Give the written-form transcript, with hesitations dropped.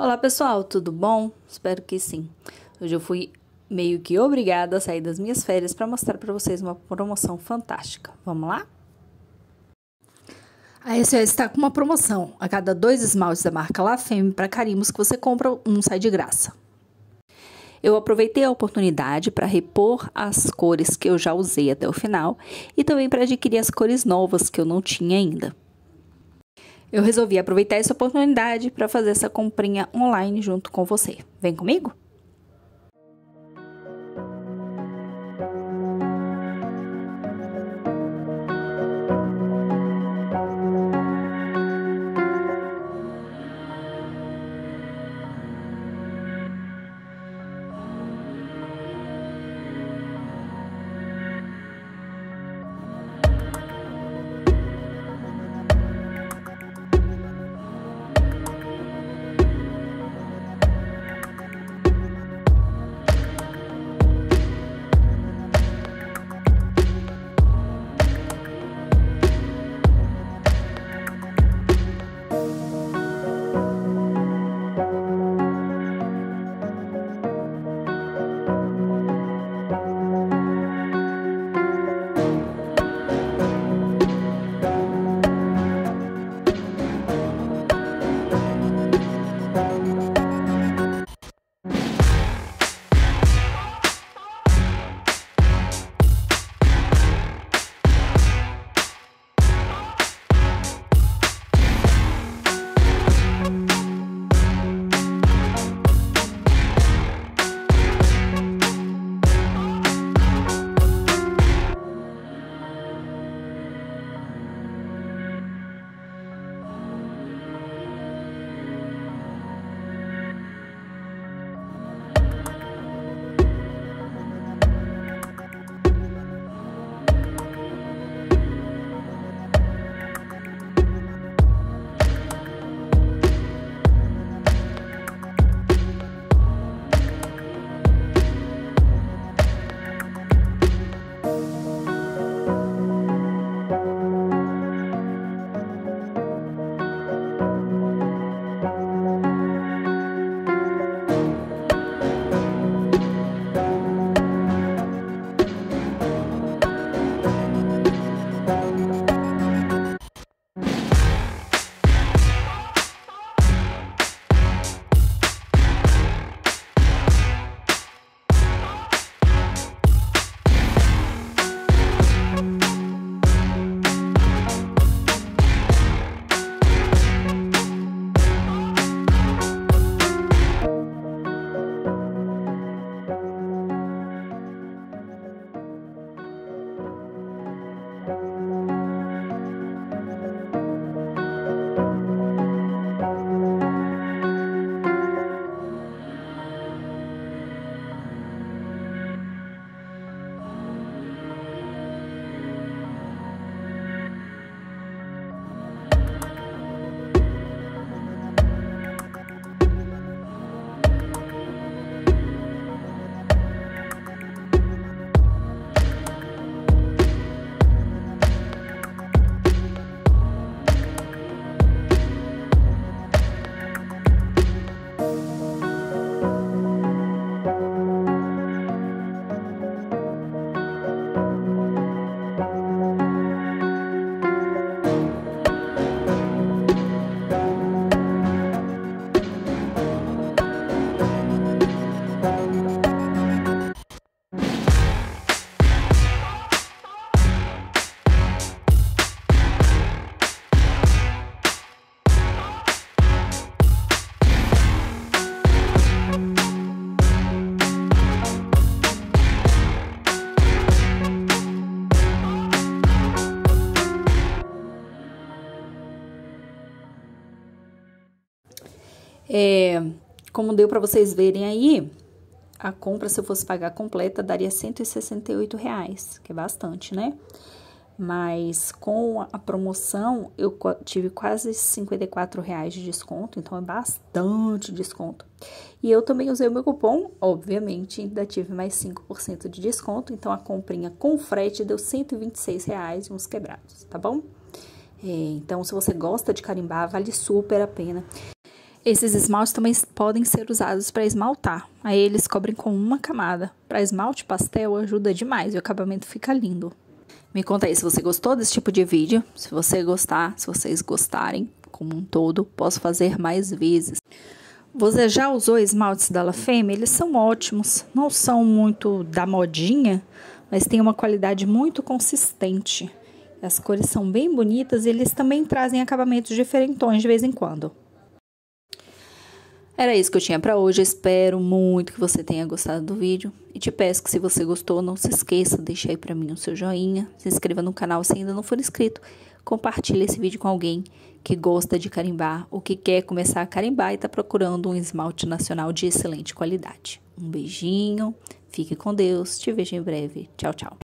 Olá pessoal, tudo bom? Espero que sim. Hoje eu fui meio que obrigada a sair das minhas férias para mostrar para vocês uma promoção fantástica. Vamos lá? A SOS está com uma promoção. A cada 2 esmaltes da marca La Femme para carimbos que você compra, um sai de graça. Eu aproveitei a oportunidade para repor as cores que eu já usei até o final e também para adquirir as cores novas que eu não tinha ainda. Eu resolvi aproveitar essa oportunidade para fazer essa comprinha online junto com você. Vem comigo? Como deu para vocês verem aí, a compra, se eu fosse pagar completa, daria R$168, que é bastante, né? Mas com a promoção, eu tive quase R$54 de desconto, então é bastante desconto. E eu também usei o meu cupom, obviamente, ainda tive mais 5% de desconto, então a comprinha com frete deu R$126 e uns quebrados, tá bom? Então, se você gosta de carimbar, vale super a pena. Esses esmaltes também podem ser usados para esmaltar. Aí eles cobrem com uma camada. Para esmalte pastel ajuda demais e o acabamento fica lindo. Me conta aí se você gostou desse tipo de vídeo. Se você gostar, se vocês gostarem como um todo, posso fazer mais vezes. Você já usou esmaltes da La Femme? Eles são ótimos. Não são muito da modinha, mas tem uma qualidade muito consistente. As cores são bem bonitas e eles também trazem acabamentos diferentões de vez em quando. Era isso que eu tinha para hoje. Espero muito que você tenha gostado do vídeo. E te peço que se você gostou, não se esqueça, deixa aí para mim o seu joinha. Se inscreva no canal se ainda não for inscrito. Compartilhe esse vídeo com alguém que gosta de carimbar ou que quer começar a carimbar e está procurando um esmalte nacional de excelente qualidade. Um beijinho, fique com Deus, te vejo em breve. Tchau, tchau.